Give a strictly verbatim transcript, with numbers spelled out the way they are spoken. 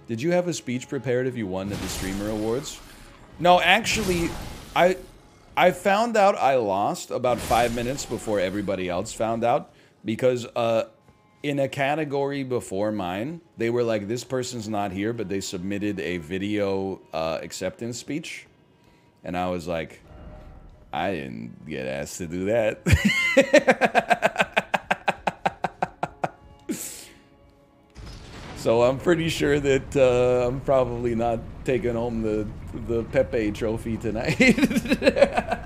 Did you have a speech prepared if you won at the Streamer Awards? No, actually, I I found out I lost about five minutes before everybody else found out because uh, in a category before mine, they were like, this person's not here, but they submitted a video uh, acceptance speech. And I was like, I didn't get asked to do that. So I'm pretty sure that uh, I'm probably not taking home the the Pepe trophy tonight.